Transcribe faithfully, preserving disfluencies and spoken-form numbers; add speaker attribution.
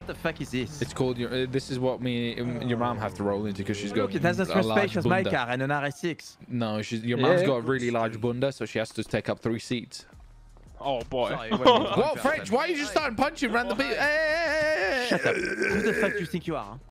Speaker 1: What the fuck is this?
Speaker 2: It's called your. Uh, this is what me and your mom have to roll into because she's got.
Speaker 1: Look, it has as
Speaker 2: a
Speaker 1: much
Speaker 2: large
Speaker 1: space as my
Speaker 2: bunda.
Speaker 1: car and an R S six.
Speaker 2: No, she's your mom's
Speaker 3: Yeah.
Speaker 2: got a really large bunda, so she has to take up three seats.
Speaker 3: Oh boy.
Speaker 1: Sorry, wait, wait, wait.
Speaker 2: What, French? Why are you just starting punching random people? Hey, hey, hey, hey, hey.
Speaker 1: Shut up. Who the fuck do you think you are?